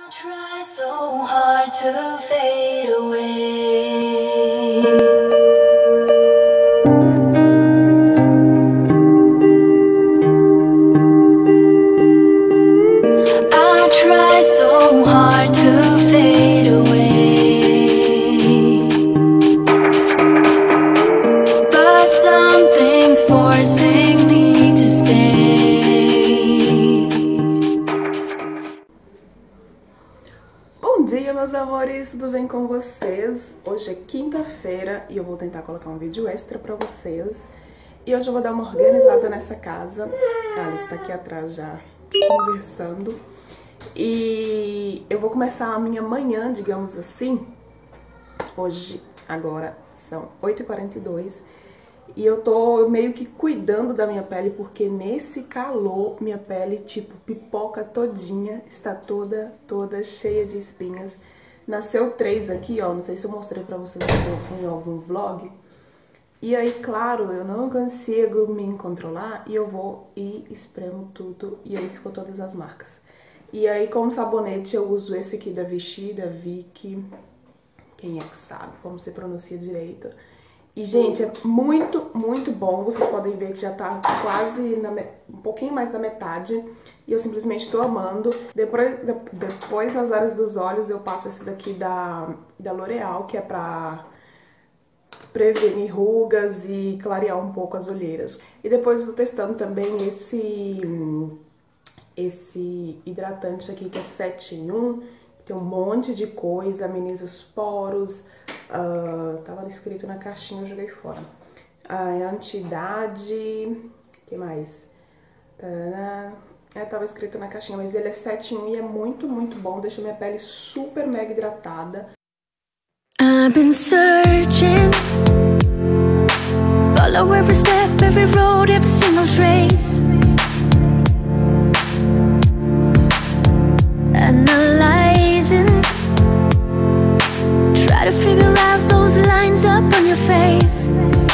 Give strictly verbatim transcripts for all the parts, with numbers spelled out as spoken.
Try so hard to fade away. I try so hard to fade away, but something's forcing me to stay. Bom dia, meus amores, tudo bem com vocês? Hoje é quinta-feira e eu vou tentar colocar um vídeo extra pra vocês. E hoje eu vou dar uma organizada nessa casa. A Alice tá aqui atrás já conversando. E eu vou começar a minha manhã, digamos assim. Hoje, agora, são oito e quarenta e dois. E eu tô meio que cuidando da minha pele, porque nesse calor, minha pele, tipo, pipoca todinha, está toda, toda cheia de espinhas. Nasceu três aqui, ó, não sei se eu mostrei pra vocês em algum vlog. E aí, claro, eu não consigo me controlar e eu vou e espremo tudo, e aí ficou todas as marcas. E aí, como sabonete, eu uso esse aqui da Vichy, da Vicky, quem é que sabe como se pronuncia direito. E, gente, é muito, muito bom. Vocês podem ver que já tá quase na me... um pouquinho mais da metade. E eu simplesmente tô amando. Depois, de... depois nas áreas dos olhos, eu passo esse daqui da, da L'Oréal, que é pra prevenir rugas e clarear um pouco as olheiras. E depois eu tô testando também esse, esse hidratante aqui, que é sete em um. Tem um monte de coisa, ameniza os poros. Uh, tava escrito na caixinha, eu joguei fora. Uh, anti-idade. Que mais? Tarana. É, tava escrito na caixinha, mas ele é sete em um e é muito, muito bom. Deixa minha pele super mega hidratada. I've been searching, follow every step, every road, every single trace, analyzing, try to figure out those lines up on your face.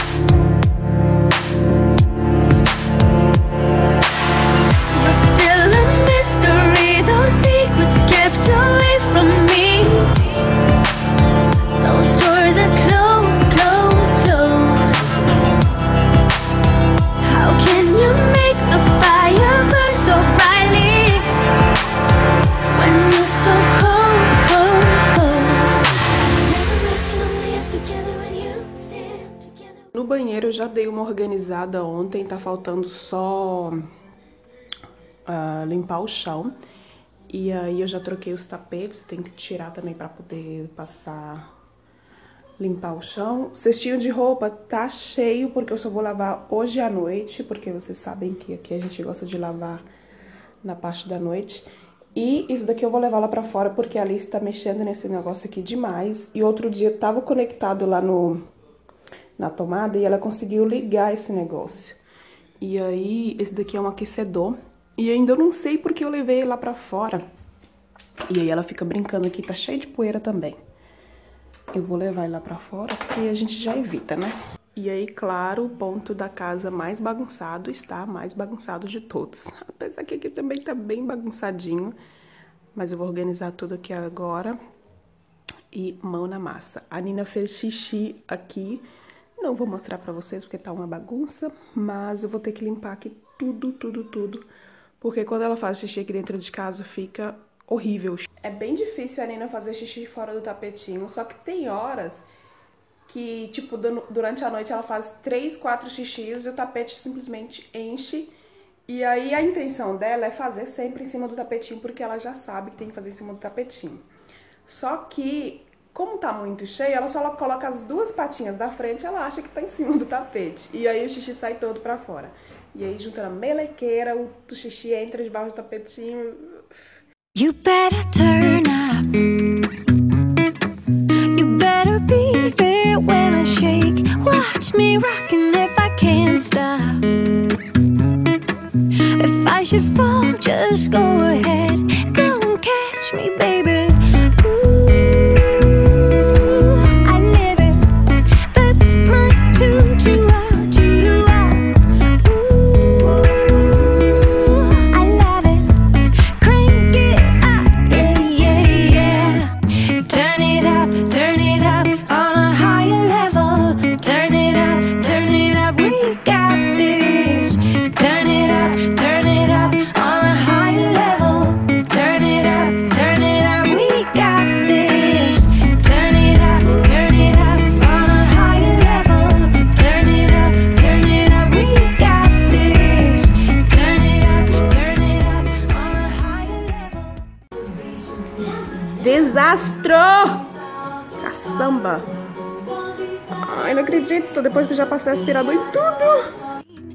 You're still a mystery, those secrets kept away from me. Those doors are closed, closed, closed. How can you make the fire burn so brightly when you're so cold, cold, cold? Never as lonely as together with you, still together. No banheiro eu já dei uma organizada ontem, tá faltando só uh, limpar o chão. E aí eu já troquei os tapetes, tenho que tirar também pra poder passar, limpar o chão. O cestinho de roupa tá cheio, porque eu só vou lavar hoje à noite, porque vocês sabem que aqui a gente gosta de lavar na parte da noite. E isso daqui eu vou levar lá pra fora, porque a Alice tá mexendo nesse negócio aqui demais. E outro dia eu tava conectado lá no, na tomada e ela conseguiu ligar esse negócio. E aí, esse daqui é um aquecedor. E ainda eu não sei porque eu levei ele lá pra fora. E aí ela fica brincando aqui, tá cheio de poeira também. Eu vou levar ele lá pra fora, porque a gente já evita, né? E aí, claro, o ponto da casa mais bagunçado está mais bagunçado de todos. Apesar que aqui também tá bem bagunçadinho. Mas eu vou organizar tudo aqui agora. E mão na massa. A Nina fez xixi aqui. Não vou mostrar pra vocês, porque tá uma bagunça. Mas eu vou ter que limpar aqui tudo, tudo, tudo. Porque quando ela faz xixi aqui dentro de casa, fica horrível. É bem difícil a Nina fazer xixi fora do tapetinho, só que tem horas que, tipo, durante a noite ela faz três, quatro xixis e o tapete simplesmente enche. E aí a intenção dela é fazer sempre em cima do tapetinho, porque ela já sabe que tem que fazer em cima do tapetinho. Só que, como tá muito cheio, ela só coloca as duas patinhas da frente e ela acha que tá em cima do tapete. E aí o xixi sai todo pra fora. E aí, junta a melequeira, o xixi entra debaixo do tapetinho. You better turn up. You better be there when I shake. Watch me rockin' if I can't stop. If I should fall, just go ahead. Go and catch me, baby. Yeah, yeah. Desastro! Caçamba! Ai, não acredito. Depois que eu já passei aspirador em tudo.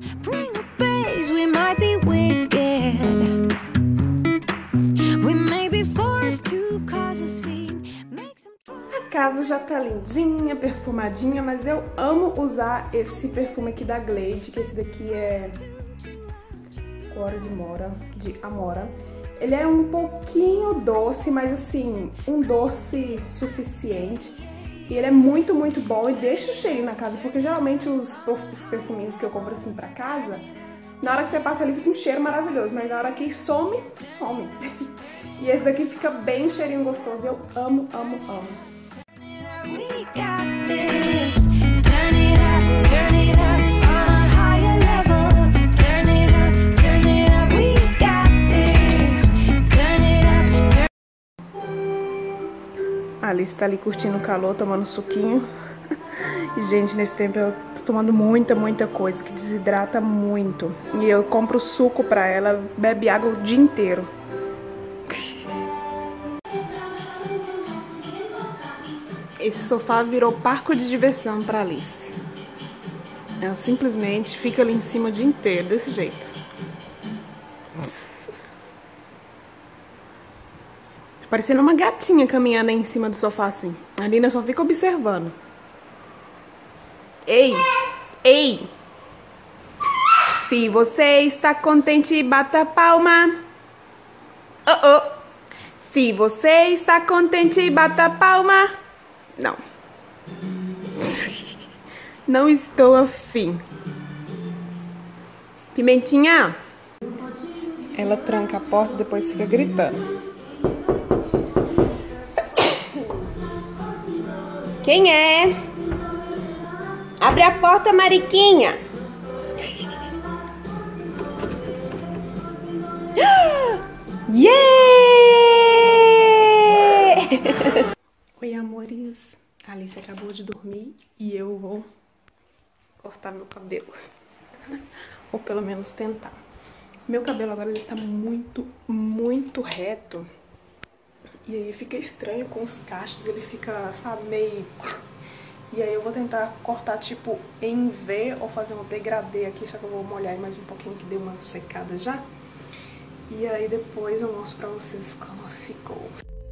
A casa já tá lindinha, perfumadinha, mas eu amo usar esse perfume aqui da Glade, que esse daqui é Cora de Mora, de Amora. Ele é um pouquinho doce, mas assim, um doce suficiente. E ele é muito, muito bom e deixa o cheirinho na casa, porque geralmente os, os perfuminhos que eu compro assim pra casa, na hora que você passa ali fica um cheiro maravilhoso, mas na hora que some, some. E esse daqui fica bem cheirinho gostoso, eu amo, amo, amo. A Alice tá ali curtindo o calor, tomando suquinho. E, gente, nesse tempo eu tô tomando muita, muita coisa que desidrata muito. E eu compro suco pra ela, bebe água o dia inteiro. Esse sofá virou parque de diversão pra Alice. Ela simplesmente fica ali em cima o dia inteiro, desse jeito. Parecendo uma gatinha caminhando aí em cima do sofá assim. A Nina só fica observando. Ei! Ei! Se você está contente, bata a palma. Oh, oh. Se você está contente, bata a palma. Não. Não estou afim. Pimentinha. Ela tranca a porta e depois fica gritando. Quem é? Abre a porta, Mariquinha. Yeah! Oi, amores. A Alice acabou de dormir e eu vou cortar meu cabelo. Ou pelo menos tentar. Meu cabelo agora ele tá muito, muito reto. E aí fica estranho com os cachos, ele fica, sabe, meio... E aí eu vou tentar cortar, tipo, em V ou fazer um degradê aqui, só que eu vou molhar mais um pouquinho, que deu uma secada já. E aí depois eu mostro pra vocês como ficou.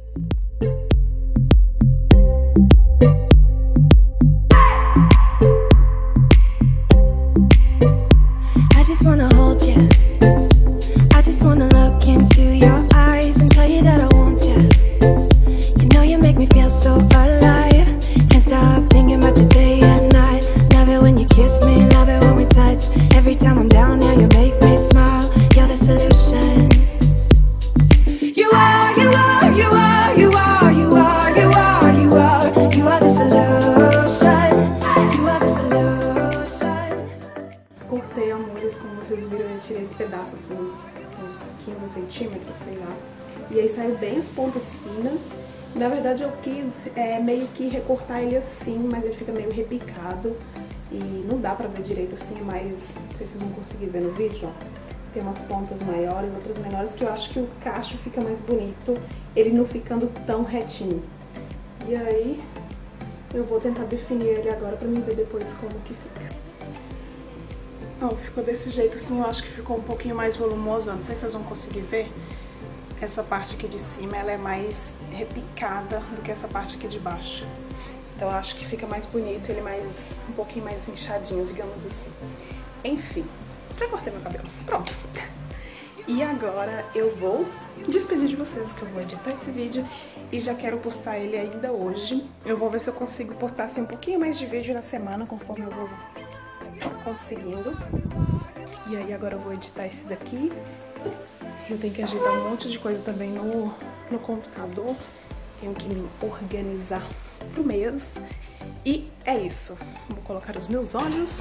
I just wanna hold you. I just wanna look into your eyes and tell you that I want you. You know you make me feel so alive. Can't stop thinking about you day and night. Love it when you kiss me, love it when we touch. Every time I'm down here, you make me smile. You're the solution. You are, you are, you are, you are, you are, you are, you are. You are the solution. You are the solution. Cortei, amores, como vocês viram, eu tirei esse pedaço assim, uns quinze centímetros, sei lá. E aí saiu bem as pontas finas. Na verdade eu quis é, meio que recortar ele assim, mas ele fica meio repicado. E não dá pra ver direito assim, mas não sei se vocês vão conseguir ver no vídeo, ó. Tem umas pontas maiores, outras menores, que eu acho que o cacho fica mais bonito, ele não ficando tão retinho. E aí eu vou tentar definir ele agora pra mim ver depois como que fica. Ó, ficou desse jeito assim, eu acho que ficou um pouquinho mais volumoso, eu não sei se vocês vão conseguir ver. Essa parte aqui de cima, ela é mais repicada do que essa parte aqui de baixo. Então eu acho que fica mais bonito, ele mais, um pouquinho mais inchadinho, digamos assim. Enfim, já cortei meu cabelo, pronto. E agora eu vou despedir de vocês, que eu vou editar esse vídeo e já quero postar ele ainda hoje. Eu vou ver se eu consigo postar assim um pouquinho mais de vídeo na semana, conforme eu vou conseguindo. E aí agora eu vou editar esse daqui. Eu tenho que ajeitar um monte de coisa também no, no computador. Tenho que me organizar pro mês. E é isso. Vou colocar os meus olhos.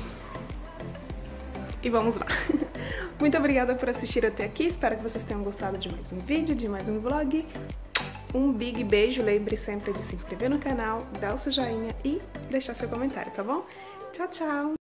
E vamos lá. Muito obrigada por assistir até aqui. Espero que vocês tenham gostado de mais um vídeo, de mais um vlog. Um big beijo. Lembre sempre de se inscrever no canal, dar o seu joinha e deixar seu comentário, tá bom? Tchau, tchau!